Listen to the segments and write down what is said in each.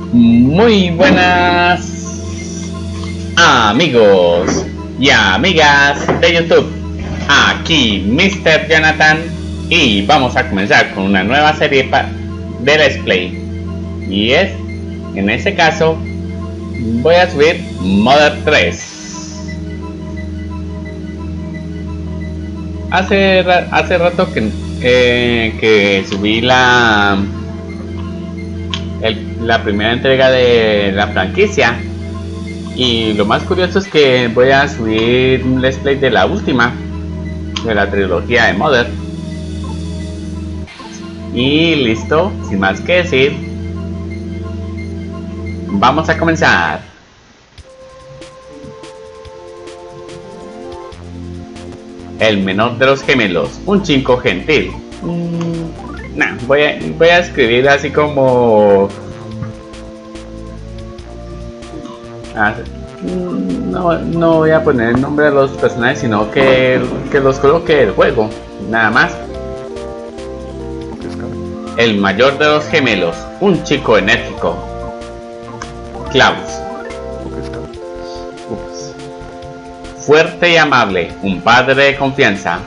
Muy buenas amigos y amigas de YouTube. Aquí Mr. Jonathan y vamos a comenzar con una nueva serie de Let's Play. Y en este caso, voy a subir Mother 3. Hace rato que subí la primera entrega de la franquicia, y lo más curioso es que voy a subir un let's play de la última, de la trilogía de Mother. Y listo, sin más que decir, vamos a comenzar. El menor de los gemelos, un chico gentil. Voy a escribir así como... No voy a poner el nombre de los personajes, sino que los coloque el juego, nada más. El mayor de los gemelos, un chico enérgico. Klaus. Fuerte y amable, un padre de confianza.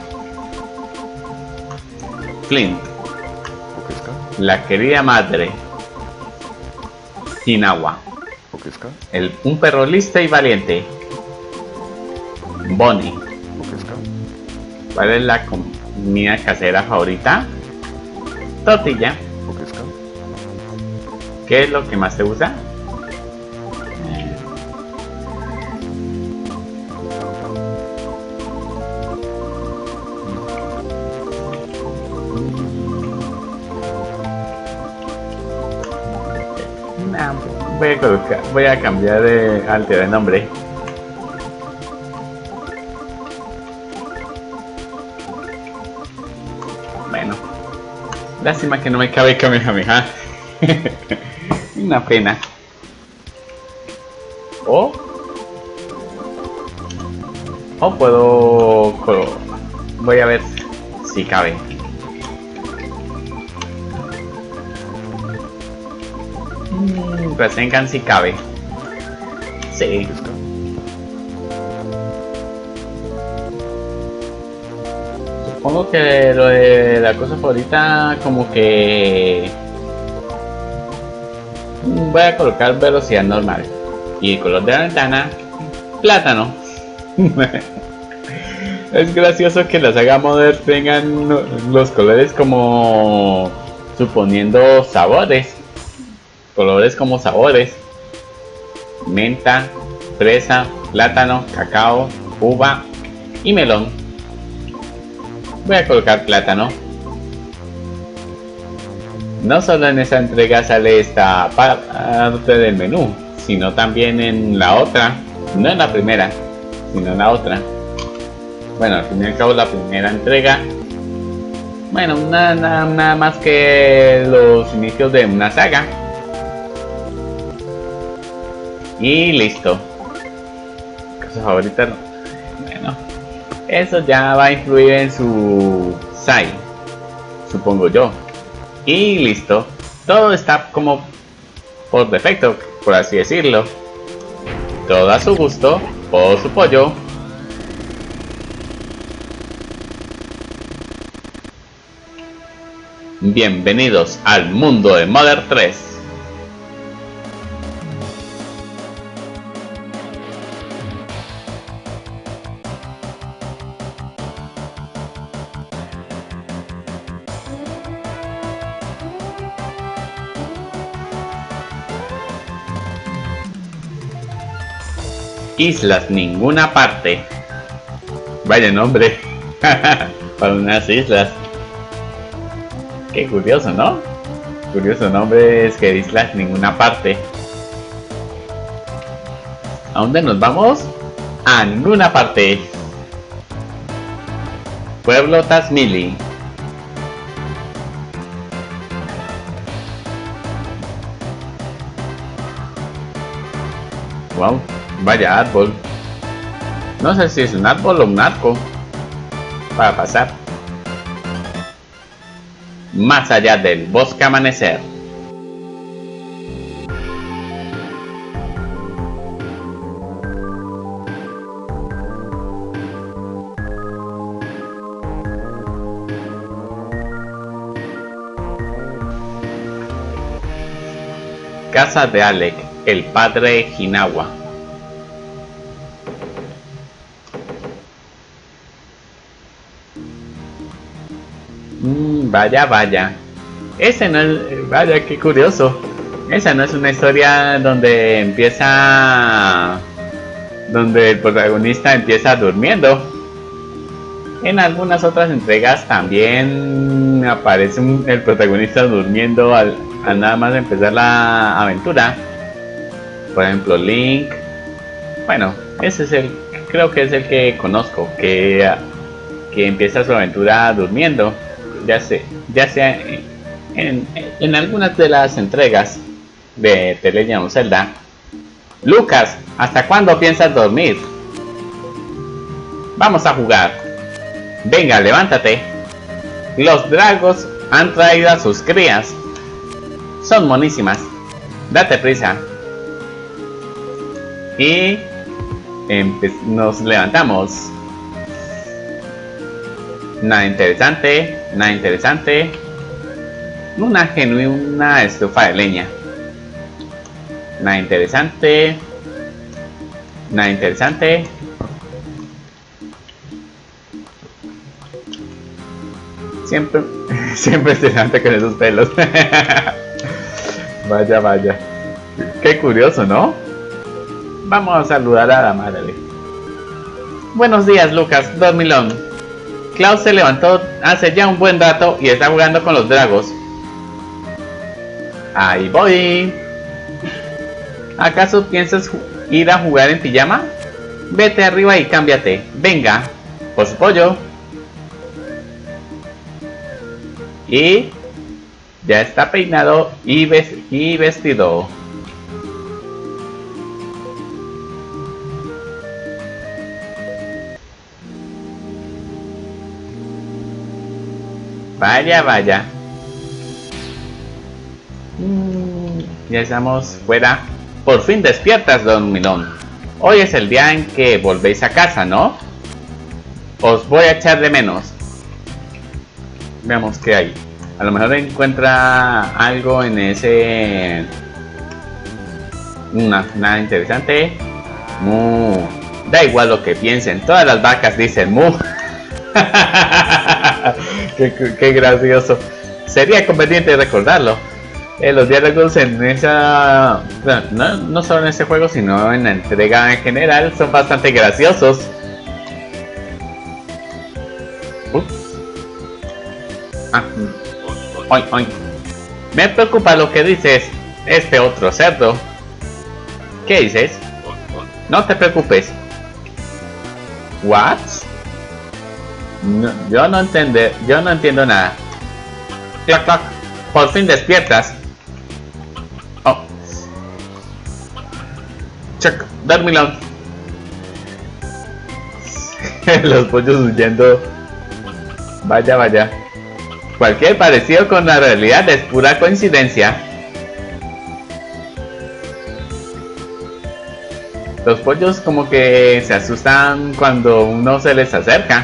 Flint. La querida madre. Hinawa. Un perro listo y valiente. Bonnie. ¿Cuál es la comida casera favorita? Tortilla. ¿Qué es lo que más te gusta? Voy a cambiar de alterar el nombre. Bueno, lástima que no me cabe Kamehameha. Una pena. O puedo... Voy a ver si cabe. Rasengan si cabe. Sí. Supongo que lo de la cosa favorita, como que voy a colocar velocidad normal. Y el color de la ventana, plátano. Es gracioso que la saga Mother tengan los colores como suponiendo sabores. Colores como sabores: menta, fresa, plátano, cacao, uva y melón. Voy a colocar plátano. No solo en esta entrega sale esta parte del menú, sino también en la otra. No en la primera, sino en la otra. Bueno, al fin y al cabo la primera entrega, bueno, nada más que los inicios de una saga. Y listo. Cosa favorita. Bueno, eso ya va a influir en su site, supongo yo. Y listo. Todo está como por defecto, por así decirlo. Todo a su gusto, por su pollo. Bienvenidos al mundo de Mother 3. Islas ninguna parte. Vaya nombre. Para unas islas. Qué curioso, ¿no? Curioso nombre es que islas ninguna parte. ¿A dónde nos vamos? A ninguna parte. Pueblo Tazmily. Wow, vaya árbol. No sé si es un árbol o un arco para pasar. Más allá del bosque amanecer. Casa de Alec, el padre Hinawa. Vaya, vaya. Ese no es... Vaya, qué curioso. Esa no es una historia donde empieza... Donde el protagonista empieza durmiendo. En algunas otras entregas también aparece el protagonista durmiendo al nada más empezar la aventura. Por ejemplo, Link. Bueno, ese es el... Creo que es el que conozco. Que empieza su aventura durmiendo. Ya sea en algunas de las entregas de The Legend of Zelda. Lucas, ¿hasta cuándo piensas dormir? Vamos a jugar. Venga, levántate. Los dragos han traído a sus crías. Son monísimas. Date prisa. Y nos levantamos. Nada interesante, nada interesante. Una genuina estufa de leña. Nada interesante. Nada interesante. Siempre se levanta con esos pelos. Vaya, vaya. Qué curioso, ¿no? Vamos a saludar a la madre. Buenos días, Lucas, dormilón. Klaus se levantó hace ya un buen rato y está jugando con los dragos. Ahí voy. ¿Acaso piensas ir a jugar en pijama? Vete arriba y cámbiate. Venga, por su pollo. Y ya está peinado y vestido. Vaya, vaya. Ya estamos fuera. Por fin despiertas, don Milón. Hoy es el día en que volvéis a casa, ¿no? Os voy a echar de menos. Veamos qué hay. A lo mejor encuentra algo en ese... Nada interesante. Mu. Da igual lo que piensen. Todas las vacas dicen mu. qué gracioso. Sería conveniente recordarlo. Los diálogos en esa... No solo en este juego, sino en la entrega en general, son bastante graciosos. Oy. Me preocupa lo que dices, este otro cerdo. ¿Qué dices? No te preocupes. ¿What? No, yo no entiendo nada. Clac, clac. Por fin despiertas. Oh. Check, dormilón. Los pollos huyendo. Vaya, vaya. Cualquier parecido con la realidad es pura coincidencia. Los pollos como que se asustan cuando uno se les acerca.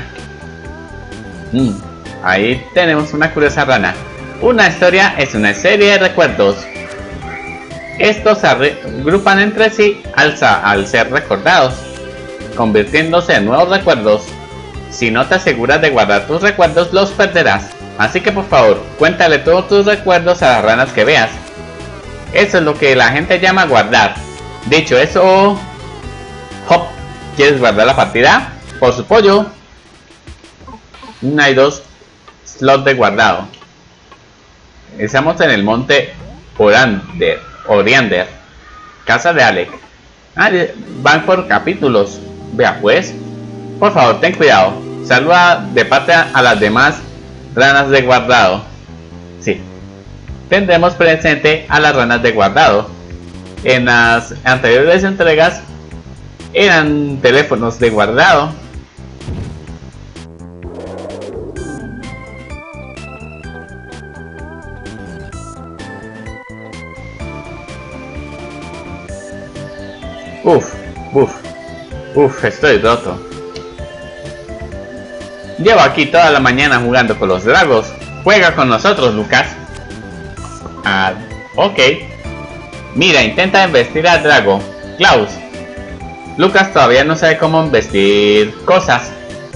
Ahí tenemos una curiosa rana. Una historia es una serie de recuerdos. Estos se agrupan entre sí al ser recordados, convirtiéndose en nuevos recuerdos. Si no te aseguras de guardar tus recuerdos, los perderás. Así que por favor, cuéntale todos tus recuerdos a las ranas que veas. Eso es lo que la gente llama guardar. Dicho eso, Hop, ¿quieres guardar la partida? Por su pollo. Hay 2 slots de guardado. Estamos en el monte Oriander, casa de Alec. Van por capítulos. Vea pues. Por favor, ten cuidado. Saluda de parte a las demás ranas de guardado. Sí. Tendremos presente a las ranas de guardado. En las anteriores entregas eran teléfonos de guardado. Estoy roto. Llevo aquí toda la mañana jugando con los dragos. Juega con nosotros, Lucas. Ok. Mira, intenta embestir al Drago. Klaus. Lucas todavía no sabe cómo embestir cosas.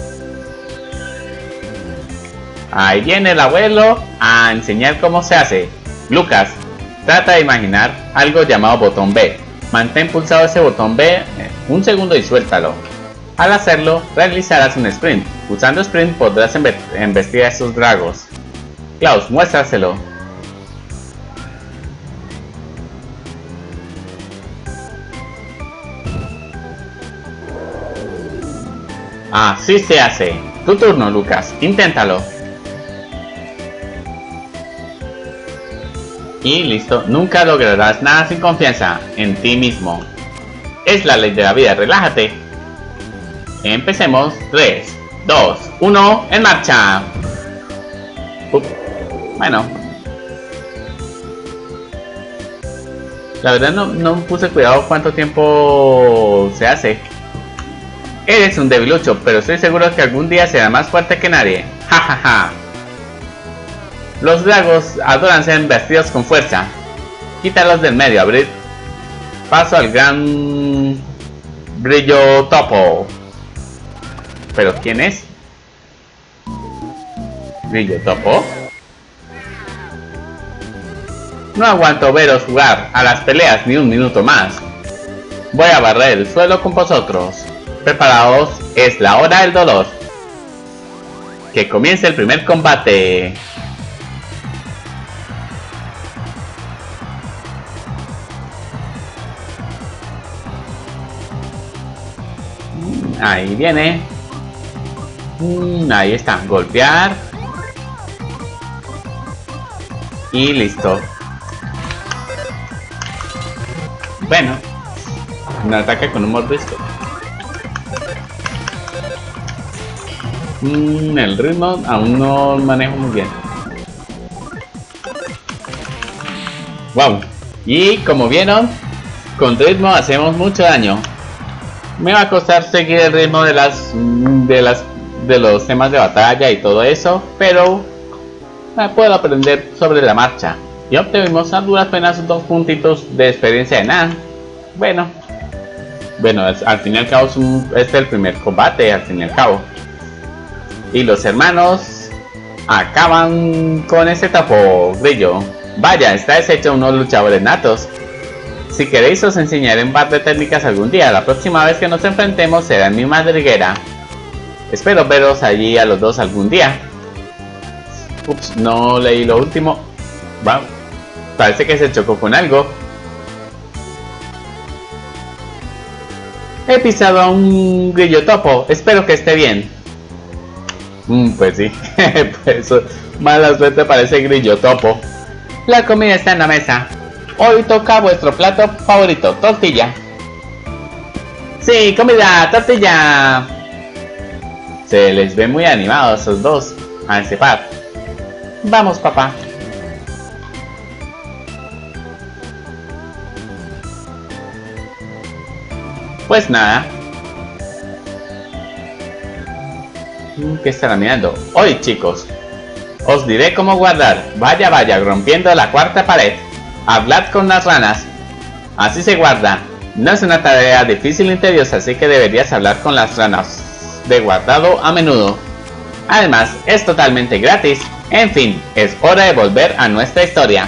Ahí viene el abuelo a enseñar cómo se hace. Lucas, trata de imaginar algo llamado botón B. Mantén pulsado ese botón B un segundo y suéltalo. Al hacerlo, realizarás un sprint. Usando sprint podrás embestir a esos dragos. Klaus, muéstraselo. Así se hace. Tu turno, Lucas. Inténtalo. Y listo. Nunca lograrás nada sin confianza en ti mismo. Es la ley de la vida. Relájate. Empecemos. 3, 2, 1. ¡En marcha! Bueno. La verdad no puse cuidado cuánto tiempo se hace. Eres un debilucho, pero estoy seguro que algún día será más fuerte que nadie. Ja ja ja. Los dragos adoran ser vestidos con fuerza. Quítalos del medio, abrir paso al gran Brillo Topo. ¿Pero quién es? ¿Brillo Topo? No aguanto veros jugar a las peleas ni un minuto más. Voy a barrer el suelo con vosotros. Preparaos, es la hora del dolor. Que comience el primer combate. Ahí viene. Ahí está, golpear. Y listo. Bueno, un ataque con un mordisco. El ritmo aún no manejo muy bien. Wow. Y como vieron, con ritmo hacemos mucho daño. Me va a costar seguir el ritmo de los temas de batalla y todo eso, pero puedo aprender sobre la marcha. Y obtuvimos a duras penas 2 puntitos de experiencia de nada. Bueno, al fin y al cabo este es el primer combate, al fin y al cabo. Y los hermanos acaban con ese tapo Brillo. Vaya, está deshecho unos luchadores natos. Si queréis os enseñaré un par de técnicas algún día. La próxima vez que nos enfrentemos será en mi madriguera. Espero veros allí a los dos algún día. Ups, no leí lo último. Wow, parece que se chocó con algo. He pisado a un Grillo Topo. Espero que esté bien. Pues sí. Pues mala suerte para ese Grillo Topo. La comida está en la mesa. Hoy toca vuestro plato favorito, tortilla. Sí, comida, tortilla. Se les ve muy animados esos dos a ese par. Vamos, papá. Pues nada. ¿Qué estará mirando? Hoy, chicos, os diré cómo guardar. Vaya, vaya, rompiendo la cuarta pared. Hablad con las ranas. Así se guarda. No es una tarea difícil ni tediosa, así que deberías hablar con las ranas de guardado a menudo. Además, es totalmente gratis. En fin, es hora de volver a nuestra historia.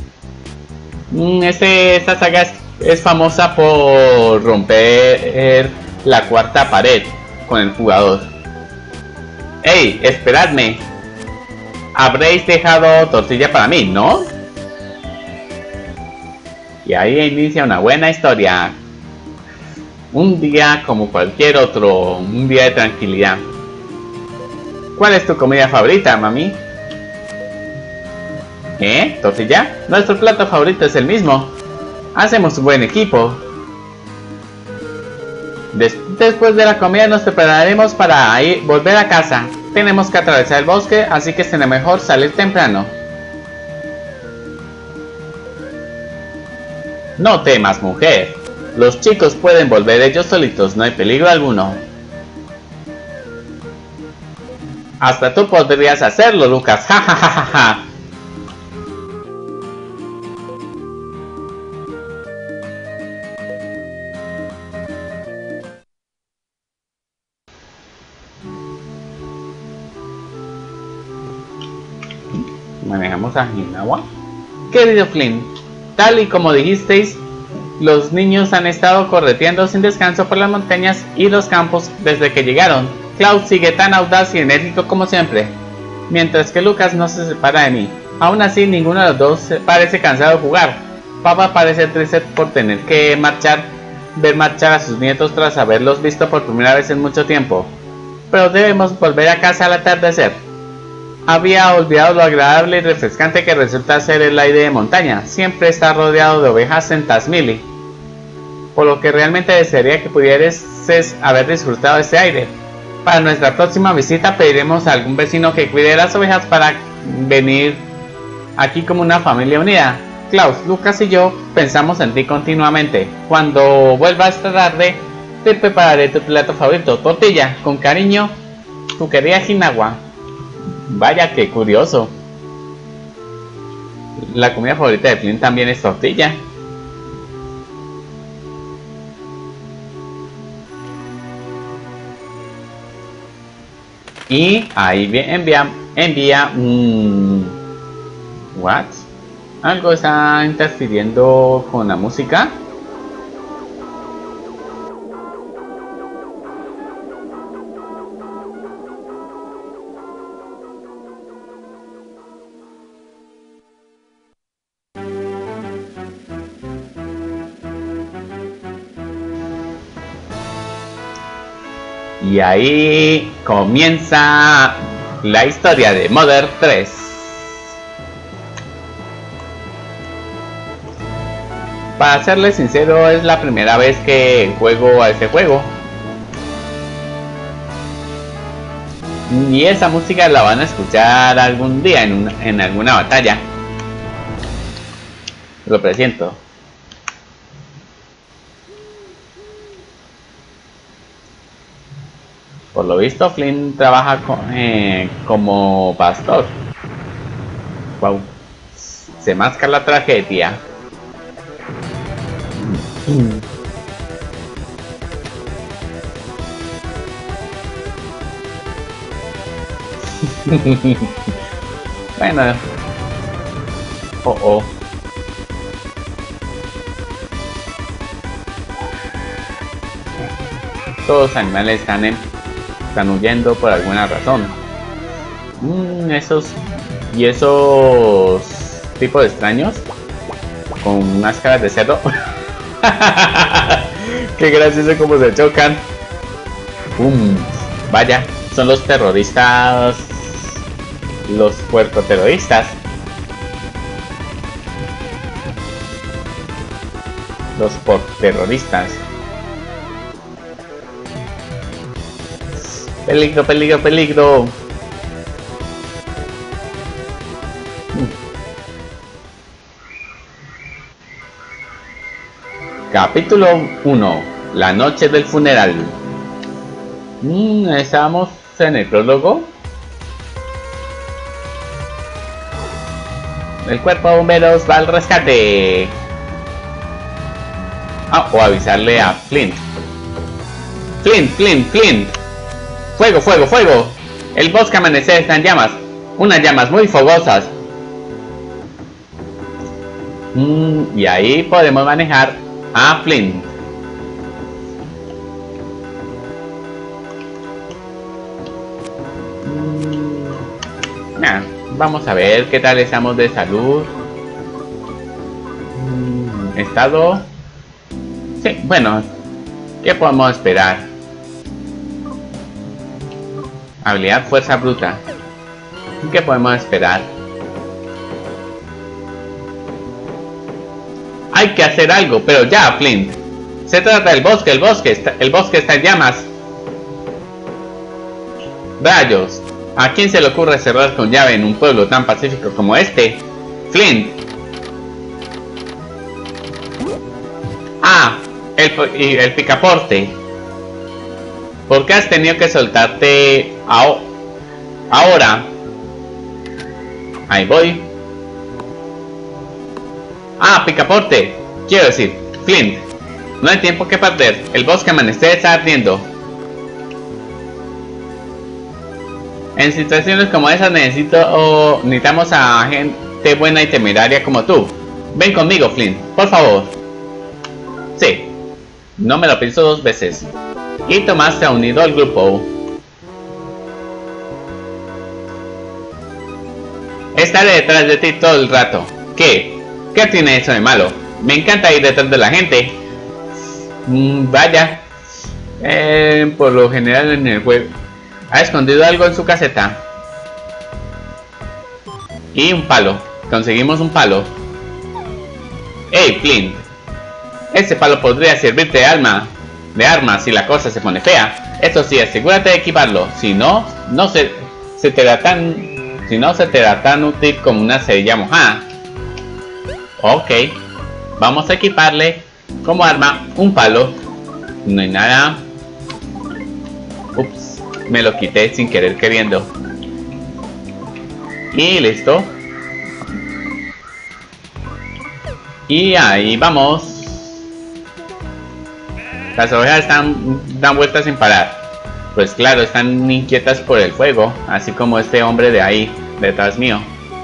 Esta saga es famosa por romper la cuarta pared con el jugador. ¡Ey! ¡Esperadme! Habréis dejado tortilla para mí, ¿no? Y ahí inicia una buena historia. Un día como cualquier otro, un día de tranquilidad. ¿Cuál es tu comida favorita, mami? ¿Tortilla? Nuestro plato favorito es el mismo. Hacemos un buen equipo. Después de la comida nos prepararemos para volver a casa. Tenemos que atravesar el bosque, así que será mejor salir temprano. No temas, mujer. Los chicos pueden volver ellos solitos, no hay peligro alguno. Hasta tú podrías hacerlo, Lucas. Ja ja ja ja ja. Manejamos a Hinawa. Querido Flynn, tal y como dijisteis, los niños han estado correteando sin descanso por las montañas y los campos desde que llegaron. Cloud sigue tan audaz y enérgico como siempre, mientras que Lucas no se separa de mí. Aún así, ninguno de los dos parece cansado de jugar. Papá parece triste por tener que ver marchar a sus nietos tras haberlos visto por primera vez en mucho tiempo. Pero debemos volver a casa al atardecer. Había olvidado lo agradable y refrescante que resulta ser el aire de montaña. Siempre está rodeado de ovejas en Tazmily, por lo que realmente desearía que pudieras haber disfrutado de este aire. Para nuestra próxima visita pediremos a algún vecino que cuide de las ovejas para venir aquí como una familia unida. Klaus, Lucas y yo pensamos en ti continuamente. Cuando vuelva esta tarde, te prepararé tu plato favorito, tortilla. Con cariño, tu querida Hinawa. Vaya, qué curioso. La comida favorita de Flynn también es tortilla. Y ahí envía what? Algo está interfiriendo con la música. Y ahí comienza la historia de Mother 3. Para serles sincero, es la primera vez que juego a este juego. Y esa música la van a escuchar algún día en alguna batalla. Lo presiento. Por lo visto, Flynn trabaja como pastor. Wow. Se masca la tragedia. Bueno. Oh. Todos los animales están huyendo por alguna razón. Esos tipos extraños con máscaras de cerdo. Qué gracioso como se chocan. Vaya, son los terroristas, los puercoterroristas. Los porterroristas. Peligro, peligro, peligro. Capítulo 1. La noche del funeral. Estamos en el prólogo. El cuerpo de bomberos va al rescate. O avisarle a Flynn. Flynn. ¡Fuego, fuego, fuego! El bosque amanece está en llamas. Unas llamas muy fogosas. Y ahí podemos manejar a Flynn. Vamos a ver qué tal estamos de salud. Estado. Sí, bueno. ¿Qué podemos esperar? Habilidad fuerza bruta. ¿Qué podemos esperar? Hay que hacer algo, pero ya, Flynn. Se trata del bosque, el bosque está en llamas. Rayos. ¿A quién se le ocurre cerrar con llave en un pueblo tan pacífico como este? Flynn. El picaporte. ¿Por qué has tenido que soltarte ahora? Ahí voy. Picaporte. Quiero decir, Flint. No hay tiempo que perder. El bosque amanece está ardiendo. En situaciones como esas necesitamos a gente buena y temeraria como tú. Ven conmigo, Flynn, por favor. Sí, no me lo pienso dos veces. Y Tomás se ha unido al grupo. Estaré detrás de ti todo el rato. ¿Qué? ¿Qué tiene eso de malo? Me encanta ir detrás de la gente. Vaya. Por lo general en el juego. Ha escondido algo en su caseta. Y un palo. Conseguimos un palo. Hey, Flynn. Ese palo podría servirte de arma si la cosa se pone fea. Eso sí, asegúrate de equiparlo. Si no se te da tan útil como una cerilla mojada. Ok. Vamos a equiparle como arma un palo. No hay nada. Ups. Me lo quité sin querer queriendo. Y listo. Y ahí vamos. Las ovejas dan vueltas sin parar. Pues claro, están inquietas por el fuego. Así como este hombre de ahí, detrás mío.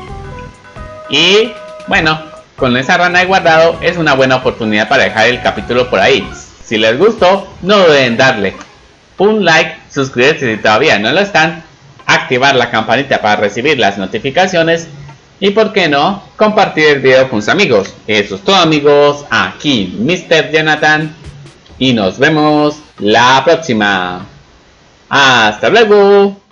Y bueno, con esa rana de guardado es una buena oportunidad para dejar el capítulo por ahí. Si les gustó, no duden en darle un like, suscribirse si todavía no lo están, activar la campanita para recibir las notificaciones y por qué no, compartir el video con sus amigos. Eso es todo, amigos, aquí Mr. Jonathan y nos vemos la próxima. Hasta luego.